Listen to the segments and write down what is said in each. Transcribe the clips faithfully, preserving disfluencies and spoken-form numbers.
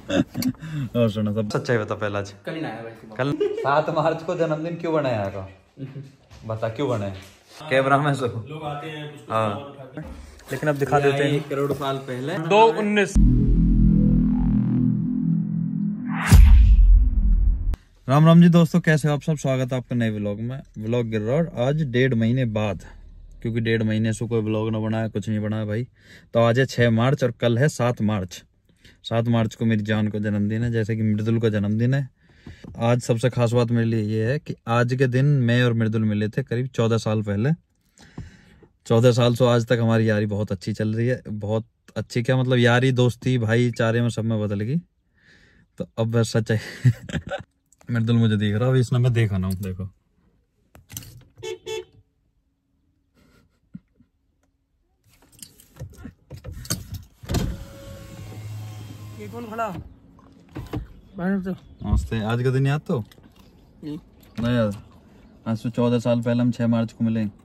और सुना सब सच्चाई बता पहला आज कल ही आया भाई। कल सात मार्च को जन्मदिन क्यों बनाया था? बता क्यों बनाया? कैमरा में सो लोग आते हैं कुछ हाँ, लेकिन अब दिखा देते हैं करोड़ साल पहले दो उन्नीस। राम राम जी दोस्तों, कैसे हो आप सब? स्वागत है आपका नए व्लॉग में। व्लॉग गिर रहा है आज डेढ़ महीने बाद, क्योंकि डेढ़ महीने से कोई व्लॉग ना बनाया, कुछ नहीं बनाया भाई। तो आज है छह मार्च और कल है सात मार्च। सात मार्च को मेरी जान का जन्मदिन है, जैसे कि मृदुल का जन्मदिन है। आज सबसे खास बात मेरे लिए ये है कि आज के दिन मैं और मृदुल मिले थे करीब चौदह साल पहले। चौदह साल से आज तक हमारी यारी बहुत अच्छी चल रही है। बहुत अच्छी क्या मतलब, यारी दोस्ती भाईचारे में सब में बदल गई। तो अब बस सच है मृदुल मुझे देख रहा है, इसमें मैं देखा ना हूँ। देखो ये कौन खड़ा? नमस्ते। आज का दिन याद तो नहीं नहीं याद। आज तो चौदह साल पहले हम छह मार्च को मिले।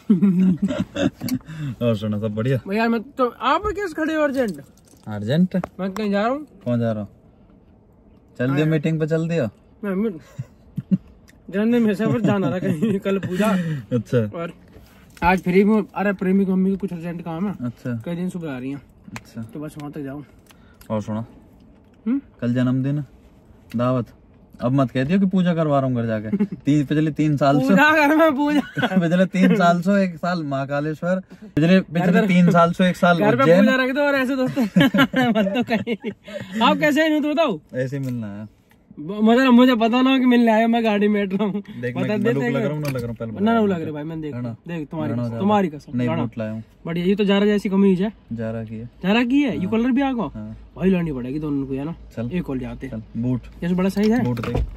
और सुना सब बढ़िया यार। मैं तो आप कैसे खड़े हो? अर्जेंट अर्जेंट मैं कहीं जा रहा हूँ। कौन जा रहा हूँ? चल दिया मीटिंग पे, चल दिया। मैं जन्मदिन में सफर जाना था कहीं, कल पूजा। अच्छा। और आज फ्री में। अरे प्रेमी की मम्मी को कुछ अर्जेंट काम है। अच्छा। कई दिन सुबह आ रही हैं। अच्छा तो बस वहाँ तक जाऊँ। और सुना हम्म कल जन्मदिन दावत। अब मत कह दियो कि पूजा करवा रहा हूँ घर जाके। तीन पिछले तीन साल से पूजा घर में पूजा पिछले तीन साल से एक साल महाकालेश्वर, पिछले पिछले तीन साल से एक साल घर पे पूजा रख दो। और ऐसे दोस्तों मत तो कहीं आप कैसे हैं तो बताओ। ऐसे ही मिलना है मतलब मुझे पता ना हो कि मिलने आया, मैं गाड़ी में बैठ रहा हूँ। बता दे लग रहा हूँ ना लग रहा हूँ पहले ना लग रहा भाई। मैंने देख देख तुम्हारी कसम, तुम्हारी कसम नहीं बूट लाया हूँ। बढ़िया। ये तो जारा जैसी कमीज है। जारा की है। जारा की है। यू कलर भी आ गया हाँ। वही लानी पड़ेगी दोनों को, है ना। चल एक और जाते चल। बूट जैसे बड़ा सही है। बूट दे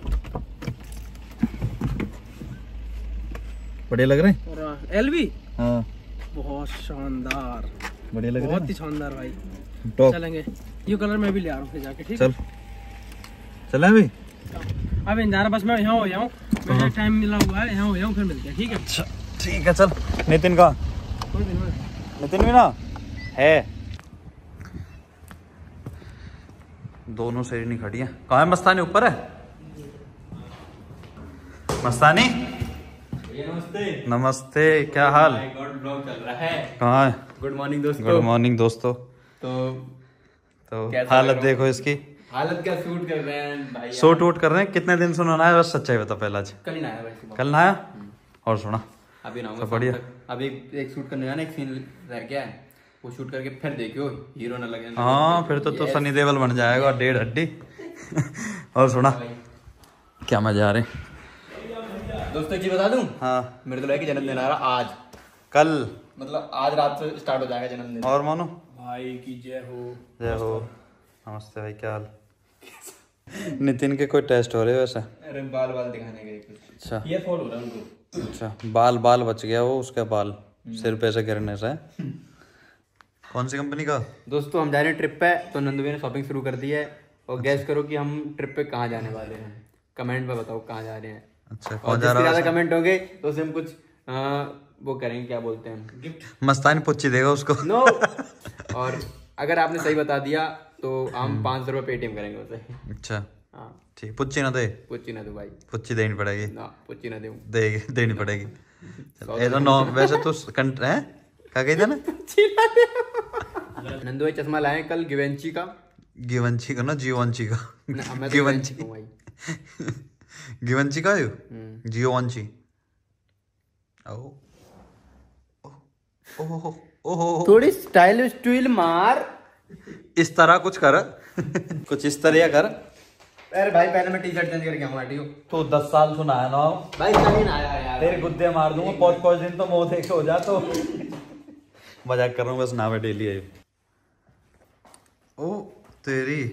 बढ़िया लग रहे हैं। एलवी हाँ बहुत शानदार, बढ़िया लग रहे बहुत ही शानदार भाई। टॉप चलेंगे यू कलर में भी ले आ रहा हूँ जाके। ठीक चल चले अभी। अब इंतजार बस मैं यहाँ हो जाऊँ, मुझे टाइम मिला हुआ है। यहाँ हो जाऊँ फिर मिलते हैं। ठीक है अच्छा ठीक है चल। नितिन का नितिन भी ना है। दोनों शेरनी खड़ी है। कहाँ है मस्तानी? ऊपर है मस्तानी। नमस्ते। नमस्ते, क्या हाल? ब्लॉग चल रहा है। कहाँ है? गुड मॉर्निंग दोस्तों। गुड मॉर्निंग दोस्तों। तो तो हालत देखो इसकी। हालत क्या शूट कर रहे हैं भाई? शूट वूट कर रहे हैं। कितने दिन से उन्होंने आया? बस सच्चाई बता पहला आज। कल ही आया भाई सुबह। कल ना आया? और सुना अभी ना सब बढ़िया। अभी एक शूट करने जाना, एक सीन रह गया है, वो शूट करके फिर देखियो हीरो ना लगे। हाँ फिर तो, तो सनी देओल बन जाएगा डेढ़ हड्डी। और सुना क्या मजा आ रहे दोस्तों। जी बता दूं, हाँ मेरे तो की जन्मदिन आ रहा आज। कल मतलब आज रात से स्टार्ट हो जाएगा जन्मदिन। और मानो भाई की जय हो। जय हो। नमस्ते भाई, क्या हाल? नितिन के कोई टेस्ट हो रहे वैसे? अरे बाल बाल दिखाने के कुछ। अच्छा ये फॉल हो रहा है उनको। अच्छा बाल बाल बच गया वो, उसके बाल सिर पे से गिरने से। कौन सी कंपनी का? दोस्तों हम जा रहे हैं ट्रिप पे, तो नंदू भाई ने शॉपिंग शुरू कर दी है। और गैस करो कि हम ट्रिप पे कहाँ जाने वाले हैं। कमेंट पे बताओ कहाँ जा रहे हैं। अच्छा कौन जा रहा है? ज्यादा कमेंट होंगे तो उसे हम कुछ आ, वो करेंगे, क्या बोलते हैं, गिफ्ट। मस्तानी पुच्ची देगा उसको। नो। और अगर आपने सही बता दिया तो हम पाँच सौ रुपये पेटीएम करेंगे उसे। अच्छा हाँ ठीक। पुच्ची ना दे? पुच्ची ना दो भाई। पुच्ची देनी पड़ेगी ना, पुच्ची ना दो। देगी देनी पड़ेगी। ये तो नौ वैसे तो कंट है क्या कहते ना। नंदू भाई चश्मा लाए कल गिवेंची का। गिवंची का ना जीवंची का? ना, मैं तो गिवंची हूँ भाई। गिवंची का यू जियोवंची। ओ ओहो ओहो थोड़ी स्टाइल स्टाइल मार। इस तरह कुछ कर कुछ इस तरह कर। अरे भाई पहले मैं टी शर्ट चेंज करके आऊंगा। ठीक हो तो दस साल सुना है ना भाई? कहीं ना आया यार, तेरे गुद्दे मार दूंगा। पाँच पाँच दिन तो मुंह देखे हो जा। तो मजाक कर रहा हूँ बस, ना मैं डेली है। ओ तेरी।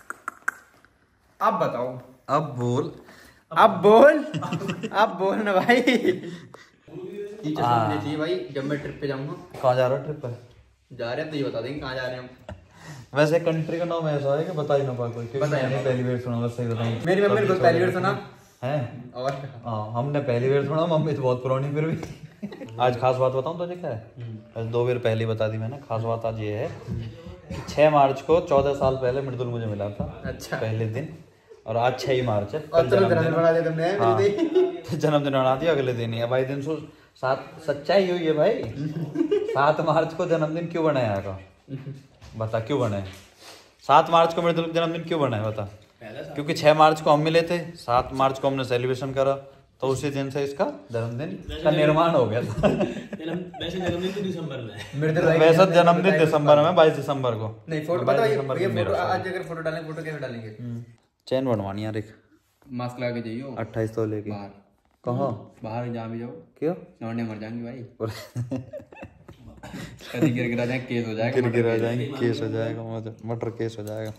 अब बताओ। अब बोल अब बोल अब बोल ना भाई। ये चश्मा मुझे चाहिए भाई जब मैं ट्रिप पे जाऊंगा। कहाँ जा रहा है ट्रिप पे? जा रहे हैं तो ये बता देंगे कहाँ जा रहे हैं हम। वैसे कंट्री का नाम ऐसा है कि बता ही ना पाए कोई, क्योंकि मैंने पहली बार सुना। बस सही बताऊं, मेरी मम्मी ने खुद पहली बार सुना है। और हाँ हमने पहली बार सुना। मम्मी तो बहुत पुरानी फिर भी। आज खास बात बताऊं तुझे क्या है? आज दो बार पहली बता दी मैंने। खास बात आज ये है छह मार्च को चौदह साल पहले मृदुल मुझे मिला था। अच्छा। पहले दिन, और आज छह ही मार्च है। और तो जन्मदिन बना दिया तुमने। हाँ, तो जन्मदिन बना दिया अगले दिन ही। भाई दिन सो सात, सच्चाई हुई है भाई। सात मार्च को जन्मदिन क्यों बनाया का? बता क्यों बनाए? सात मार्च को मृदुल जन्मदिन क्यों बनाया बता? क्योंकि छह मार्च को हम मिले थे, सात मार्च को हमने सेलिब्रेशन करा, तो उसी दिन से इसका जन्मदिन का निर्माण हो गया था। वैसे जन्मदिन तो दिसंबर में मृदुल वैसे जन्मदिन दिसंबर में, बाईस दिसंबर को। नहीं फोटो पता है ये फोटो आज अगर फोटो डालेंगे, फोटो कैसे डालेंगे? चैन बनवानी यार एक, मास्क लगा के जाइयो। अट्ठाईस तो लेके बाहर कहाँ? बाहर जहाँ भी जाओ। क्यों? लौंडे मर जाएंगे भाई। कभी गिर गिरा जाए केस हो जाएगा। गिर गिरा जाएंगे, केस हो जाएगा, मटर केस हो जाएगा।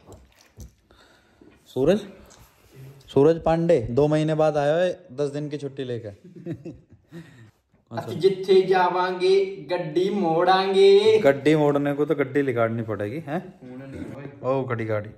सूरज सूरज पांडे दो महीने बाद आया है, दस दिन की छुट्टी लेकर। ਅਸੀਂ ਜਿੱਥੇ ਜਾਵਾਂਗੇ ਗੱਡੀ ਮੋੜਾਂਗੇ। गड्डी मोड़ने को तो गड्डी निकालनी पड़ेगी हैं। ओ गड्डी गाड़ी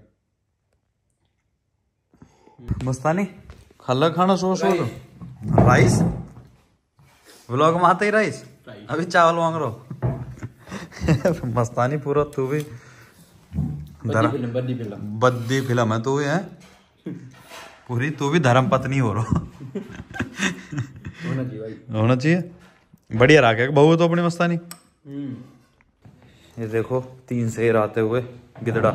मस्तानी खाला खाना सो सो राइस व्लॉग में आते ही राइस, अभी चावल मांग रहा। मस्तानी पूरा तू भी धर्म बद्दी फिल्म बद्दी फिल्म है तू भी है पूरी, तू भी धर्म पत्नी हो रहा। होना चाहिए भाई, होना चाहिए। बढ़िया रहा बहू तो अपनी मस्तानी। ये देखो तीन शेर आते हुए गिदड़ा।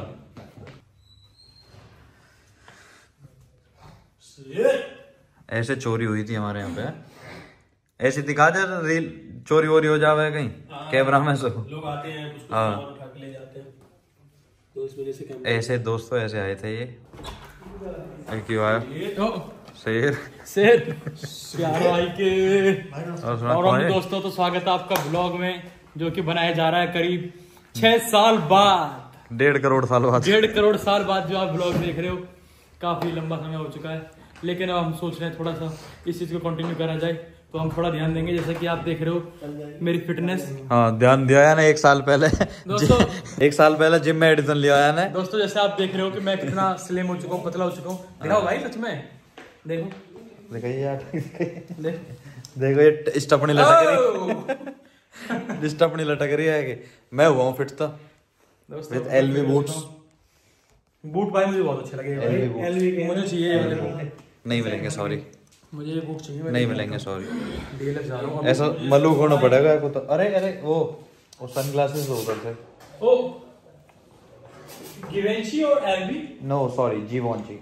ऐसे चोरी हुई थी हमारे यहाँ पे, ऐसे दिखा दे रील, चोरी वोरी हो जावे कहीं कैमरा में से लोग आते हैं कुछ हाँ उठा के ले जाते हैं, तो इस वजह से कैमरा। ऐसे दोस्तों ऐसे आए थे। ये क्यों आया शेर शेर प्यार भाई के। और सुना और कौन हम है? दोस्तों तो स्वागत है आपका ब्लॉग में, जो कि बनाया जा रहा है करीब छह साल बाद, डेढ़ करोड़ साल बाद डेढ़ करोड़ साल बाद जो आप ब्लॉग देख रहे हो। काफी लंबा समय हो चुका है, लेकिन अब हम सोच रहे हैं थोड़ा सा इस चीज को कंटिन्यू करा जाए, तो हम थोड़ा ध्यान देंगे। जैसे कि आप देख रहे हो मेरी फिटनेस। हाँ ध्यान दिया है ना एक साल पहले दोस्तों एक साल पहले जिम में एडिशन लिया है ना दोस्तों जैसे आप देख रहे हो कि मैं कितना स्लिम हो चुका हूँ, पतला हो चुका हूँ। दिखाओ भाई सच में, देखो देखो ये यार देख। देखो ये स्टपनी लटक रही स्टपनी लटक रही है कि मैं हुआ हूँ फिट था विद एलवी बूट्स। बूट भाई मुझे बहुत अच्छे लगे भाई। एलवी बूट एलवी के मुझे चाहिए ये वाले बूट, नहीं मिलेंगे सॉरी, मुझे ये बूट चाहिए। नहीं मिलेंगे सॉरी। डीएलएफ जा रहा हूँ ऐसा मलूक होना पड़ेगा को तो। अरे अरे वो वो सनग्लासेस हो उधर से। ओ गिवेंची और एलवी, नो सॉरी जीवॉन्ची।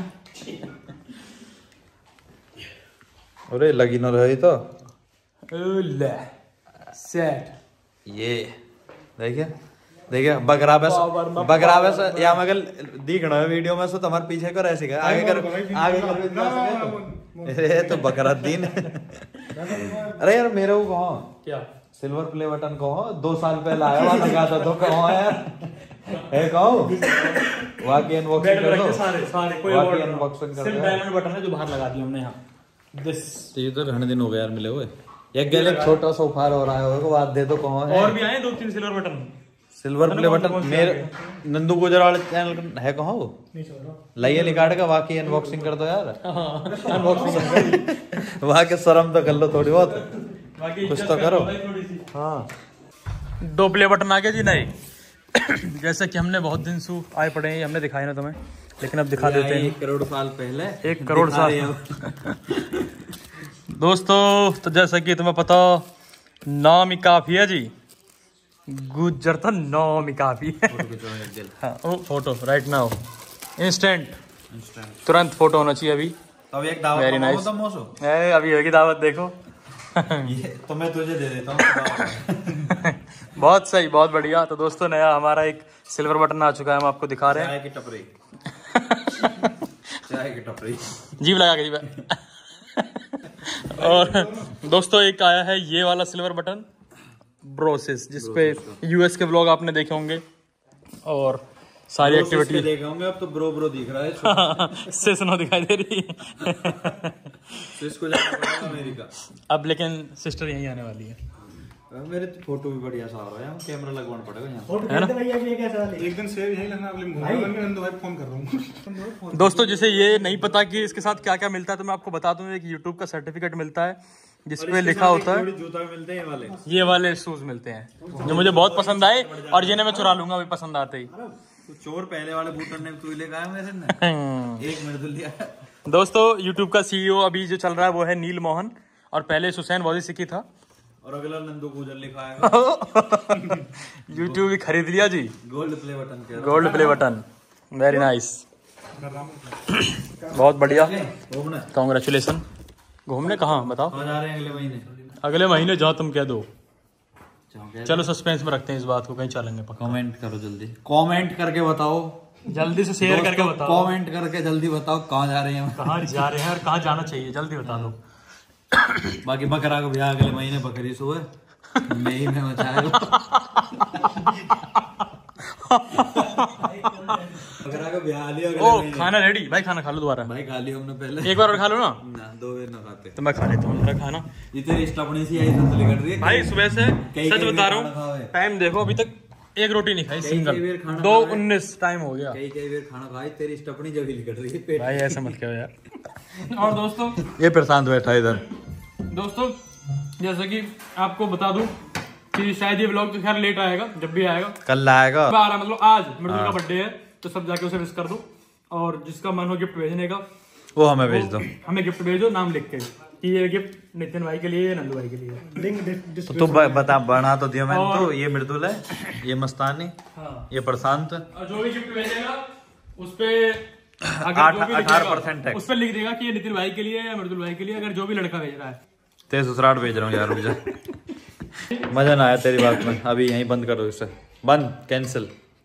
अरे लगी ना रही तो ले सेट। ये देखिए देखिए बकरा बस बकरा बस या मगल दिखना है वीडियो में, सो तुम्हारे पीछे कर ऐसे कर आगे कर आगे कर। अरे तो बकरा दिन। अरे यार मेरे को कहाँ क्या सिल्वर प्ले बटन कहो, दो साल पहले आया हुआ लगा था तो कहो यार है कहो वाकई अनबॉक्सिंग कर दो सारे सारे कोई वाकई और अनबॉक्सिंग कर सिर्फ दो। डायमंड बटन है जो बाहर लगा दिया हमने यहाँ। दिस ये तो घने दिन हो गए यार मिले हुए। एक गैलेक छोटा सा उखाड़ हो रहा है वो बात दे तो कहो है। और भी आए दो तीन silver button. Silver play button मेरे नंदू गुजराल चैनल है कहो लाइए निकाल का वाकई अनबॉक्सिंग कर दो यार। अनबॉक्सिंग वहाँ के शर्म तो कर लो थोड़ी बहुत, बाकी कुछ तो करो। हाँ दो प्ले बटन आ गए जी नहीं। जैसे कि हमने बहुत दिन से आए पड़े हैं, हमने दिखाए ना तुम्हें, लेकिन अब दिखा देते हैं। एक करोड़ साल पहले एक करोड़ साल दोस्तों तो जैसा कि तुम्हें पता नाम ही काफी है जी, गुजर था नाम ही काफी है। हाँ ओ फोटो राइट नाउ इंस्टेंट तुरंत फोटो होना चाहिए अभी। अब एक दावत Very मंगाओ nice. तो मोसो ए, अभी होगी दावत देखो। ये तो मैं तुझे दे देता हूँ। बहुत सही बहुत बढ़िया। तो दोस्तों नया हमारा एक सिल्वर बटन आ चुका है, हम आपको दिखा रहे चाय हैं। की टपरी चाय की टपरी जीव लगा के जीव। और दोस्तों एक आया है ये वाला सिल्वर बटन ब्रोसिस, जिसपे यूएस के व्लॉग आपने देखे होंगे और सारी एक्टिविटी देखे होंगे। अब तो ब्रो ब्रो दिख रहा है सेसनो दिखाई दे रही है। तो इसको जाना पड़ेगा अमेरिका। अब लेकिन सिस्टर यहीं आने वाली है। मेरे फोटो भी बढ़िया सा आ रहा है, कैमरा लगवाना पड़ेगा यहाँ। एक दिन सेव यही लगना अगले नंदू भाई फोन कर रहा हूँ। दोस्तों जिसे ये नहीं पता कि इसके साथ क्या क्या मिलता है तो मैं आपको बता दूं, एक यूट्यूब का सर्टिफिकेट मिलता है जिसपे लिखा होता है, जूता मिलते हैं वाले, ये वाले शूज मिलते हैं जो मुझे बहुत पसंद आए और जिन्हें मैं चुरा लूंगा अभी पसंद आते ही। तो चोर पहले वाले बूटन ने तू लेकर आया मेरे ने, एक मेरे तो लिया। दोस्तों यूट्यूब का सीईओ अभी जो चल रहा है वो है नील मोहन, और पहले सुसैन वॉजी सिक्की था, और अगला नंदू गुजर लिखा है। यूट्यूब भी खरीद लिया जी, गोल्ड प्ले बटन के, gold play button, very nice, बहुत बढ़िया, कॉन्ग्रेचुलेसन। घूमने कहाँ बताओ? कहाँ जा रहे हैं अगले महीने? अगले महीने जहाँ तुम कह दो। चलो सस्पेंस में रखते हैं इस बात को, कहीं चलेंगे पक्का। कमेंट करो जल्दी, कमेंट करके बताओ, जल्दी से शेयर करके बताओ, कमेंट करके जल्दी बताओ कहाँ जा रहे हैं, कहाँ जा रहे हैं और कहाँ जाना चाहिए, जल्दी बता दो। बाकी बकरा का ब्याह अगले महीने, बकरी सुबह मई में मचाएगा। बकरा का ब्याह लिया अगले ओ महीने। खाना रेडी भाई, खाना खा लो दोबारा। भाई खा लिया हमने पहले, एक बार और खा लो ना, ना दो बार ना खाते। तो मैं खा लेता हूँ मेरा खाना। इतनी स्टपनी सी आई संतली कट रही है भाई सुबह से कई सच कई बता बार रहा खाना खाओ हूँ, है। टाइम देखो अभी तक एक रोटी नहीं खाई, कई बार सिंगल, खाना दो खाओ है। उन्नीस टाइम हो गया। कई कई बार खाना खाई, तेरी स्टपनी जब ही कट रही है पेट। भाई ऐसा मत कहो यार। और दोस्तों ये प्रशांत बैठा इधर। दोस्तों जैसा कि आपको बता दूं कि शायद ये व्लॉग तो खैर लेट आएगा, जब भी आएगा कल आएगा, आ रहा मतलब आज मृदुल का बर्थडे है, तो सब जाके उसे विश कर दो, और जिसका मन हो गिफ्ट भेजने का वो हमें भेज दो। हमें गिफ्ट भेजो नाम लिख के कि ये गिफ्ट नितिन भाई के लिए या नंदू भाई के लिए। तो ब- बता बना तो दिया मैंने, तो ये मृदुल है, ये मस्तानी, हाँ। ये प्रशांत। और जो भी गिफ्ट भेजेगा उस पे आठ- अठारह percent टैक्स। उस पर लिख देगा कि ये नितिन भाई के लिए या मृदुल भाई के लिए, अगर जो भी लड़का भेज रहा है। तेज ससुराल भेज रहा हूँ यार, रुक जा। मजा ना आया तेरी बात में, अभी यहीं बंद करो इसे, बंद, कैंसिल।